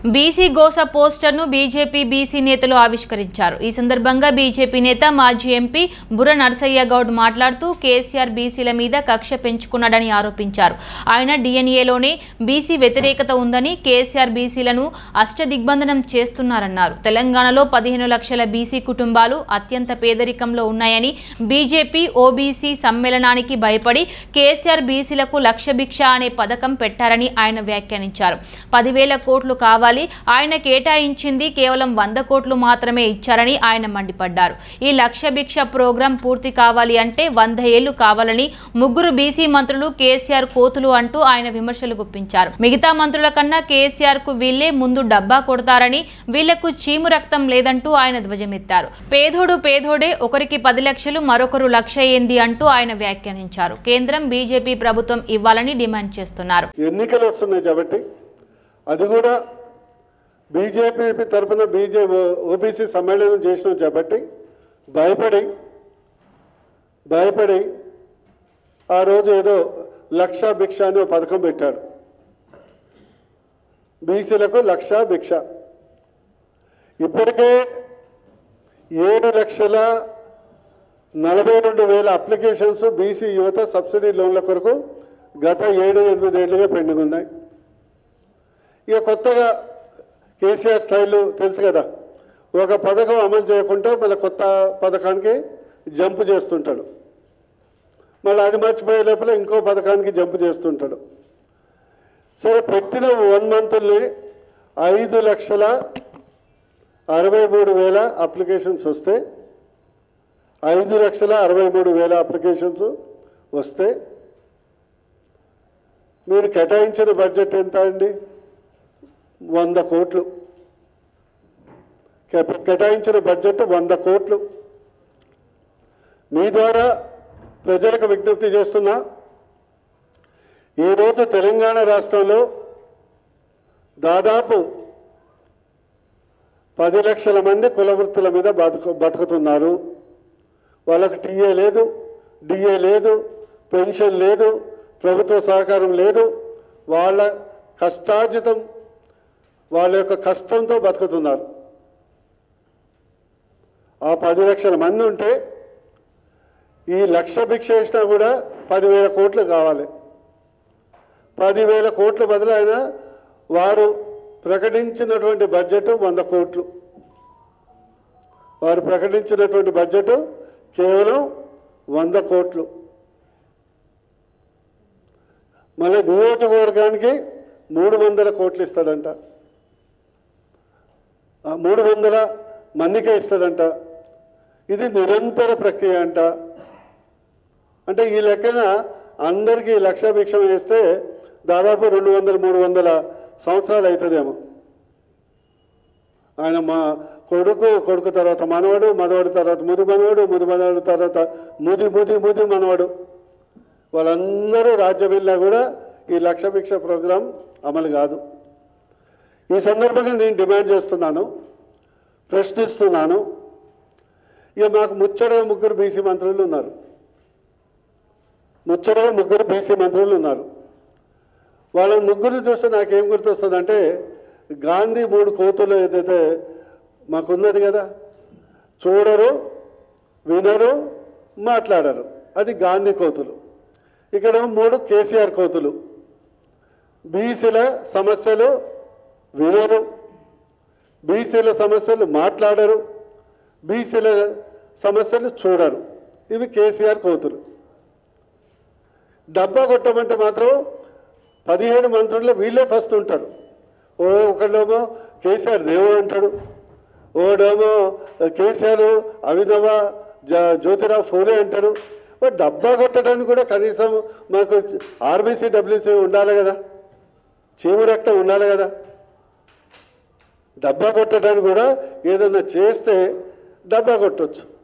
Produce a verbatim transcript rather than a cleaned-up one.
BC గోస పోస్టర్ను BJP BC నేతలు ఆవిష్కరించారు. ఈ సందర్భంగా బీజేపీ నేత మాజీ ఎంపీ బుర్ర నరసయ్య గౌడ్ మాట్లాడుతూ కేసీఆర్ బీసీల మీద కక్ష పెంచుకున్నాడని ఆరోపించారు. ఆయన డీఎన్ఏలోనే బీసీ వ్యతిరేకత ఉందని, కేసీఆర్ బీసీలను అష్టదిగ్బంధనం చేస్తున్నారన్నారు. తెలంగాణలో పదిహేను లక్షల బీసీ కుటుంబాలు అత్యంత పేదరికంలో ఉన్నాయని, బీజేపీ ఓబీసీ సమ్మేళనానికి భయపడి కేసీఆర్ బీసీలకు లక్ష భిక్ష అనే పథకం పెట్టారని ఆయన వ్యాఖ్యానించారు. పదివేల కోట్లు కావాలి, ఆయన కేటాయించింది కేవలం వంద కోట్లు మాత్రమే ఇచ్చారని ఆయన మండిపడ్డారు. ఈ లక్ష భిక్ష ప్రోగ్రాం పూర్తి కావాలి అంటే వంద ఏళ్లు కావాలని ముగ్గురు బీసీ మంత్రులు కేసీఆర్ కోతులు అంటూ ఆయన విమర్శలు గుప్పించారు. మిగతా మంత్రుల కన్నా కేసీఆర్ కు వీళ్లే ముందు డబ్బా కొడతారని, వీళ్లకు చీము రక్తం లేదంటూ ఆయన ధ్వజమెత్తారు. పేదోడు పేదోడే, ఒకరికి పది లక్షలు మరొకరు లక్ష ఏంది అంటూ ఆయన వ్యాఖ్యానించారు. కేంద్రం బీజేపీ ప్రభుత్వం ఇవ్వాలని డిమాండ్ చేస్తున్నారు. ఎన్నికలు వస్తున్నాయి కాబట్టి అది కూడా బీజేపీ తరఫున బీజేపీ ఓబీసీ సమ్మేళనం చేసిన కాబట్టి భయపడి భయపడి ఆ రోజు ఏదో లక్ష భిక్ష అని ఒక పథకం పెట్టాడు. బీసీలకు లక్ష భిక్ష. ఇప్పటికే ఏడు లక్షల నలభై రెండు వేల అప్లికేషన్స్ బీసీ యువత సబ్సిడీ లోన్ల కొరకు గత ఏడు ఎనిమిది ఏళ్ళుగా పెండింగ్ ఉన్నాయి. ఇక కొత్తగా కేసీఆర్ స్టైల్ తెలుసు కదా, ఒక పథకం అమలు చేయకుండా మళ్ళీ కొత్త పథకానికి జంప్ చేస్తుంటాడు, మళ్ళీ అది మర్చిపోయే లోపల ఇంకో పథకానికి జంప్ చేస్తుంటాడు. సరే, పెట్టిన వన్ మంత్ని ఐదు లక్షల అరవై మూడు వేల అప్లికేషన్స్ వస్తే ఐదు లక్షల అరవై మూడు వేల అప్లికేషన్స్ వస్తే మీరు కేటాయించిన బడ్జెట్ ఎంత అండి? వంద కోట్లు. కేటాయించిన బడ్జెట్ వంద కోట్లు. మీ ద్వారా ప్రజలకు విజ్ఞప్తి చేస్తున్నా, ఈరోజు తెలంగాణ రాష్ట్రంలో దాదాపు పది లక్షల మంది కుల వృత్తుల మీద బతుకు బతుకుతున్నారు. వాళ్ళకు టీఏ లేదు, డిఏ లేదు, పెన్షన్ లేదు, ప్రభుత్వ సహకారం లేదు. వాళ్ళ కష్టార్జితం, వాళ్ళ యొక్క కష్టంతో బతుకుతున్నారు. ఆ పది లక్షల మంది ఉంటే ఈ లక్ష భిక్ష వేసినా కూడా పదివేల కోట్లు కావాలి. పదివేల కోట్ల బదులు ఆయన వారు ప్రకటించినటువంటి బడ్జెట్ వంద కోట్లు. వారు ప్రకటించినటువంటి బడ్జెట్ కేవలం వంద కోట్లు. మళ్ళీ నియోజకవర్గానికి మూడు వందల కోట్లు ఇస్తాడంట, మూడు వందల మందికే ఇస్తాడంట. ఇది నిరంతర ప్రక్రియ అంట. అంటే ఈ లెక్కన అందరికీ లక్ష భిక్షం వేస్తే దాదాపు రెండు వందల మూడు వందల సంవత్సరాలు అవుతుందేమో. ఆయన మా కొడుకు, కొడుకు తర్వాత మనవడు, మనవడు తర్వాత ముది మనవడు, ముది మనవడు తర్వాత ముది ముది ముది మనవడు, వాళ్ళందరూ రాజ్యం వెళ్ళినా కూడా ఈ లక్ష భిక్ష ప్రోగ్రాం అమలు కాదు. ఈ సందర్భంగా నేను డిమాండ్ చేస్తున్నాను, ప్రశ్నిస్తున్నాను. ఇక మాకు ముచ్చటగా ముగ్గురు బీసీ మంత్రులు ఉన్నారు. ముచ్చటగా ముగ్గురు బీసీ మంత్రులు ఉన్నారు. వాళ్ళ ముగ్గురు చూస్తే నాకేం గుర్తొస్తుందంటే, గాంధీ మూడు కోతులు ఏదైతే మాకున్నది కదా, చూడరు, వినరు, మాట్లాడరు, అది గాంధీ కోతులు. ఇక్కడ మూడు కేసీఆర్ కోతులు. బీసీల సమస్యలు వినరు, బీసీల సమస్యలు మాట్లాడరు, బీసీల సమస్యలు చూడరు. ఇవి కేసీఆర్ కోతులు. డబ్బా కొట్టమంటే మాత్రం పదిహేడు మంత్రుల్లో వీళ్ళే ఫస్ట్ ఉంటారు. ఓ ఒకళ్ళేమో కేసీఆర్ దేవుడు అంటాడు, ఓడేమో కేసీఆర్ అవినవ జ్యోతిరావు ఫూలే అంటారు. డబ్బా కొట్టడానికి కూడా కనీసం మాకు ఆర్బీసీ డబ్ల్యూసీ ఉండాలి కదా, చీము రక్తం ఉండాలి కదా. డబ్బా కొట్టడానికి కూడా ఏదన్నా చేస్తే డబ్బా కొట్టవచ్చు.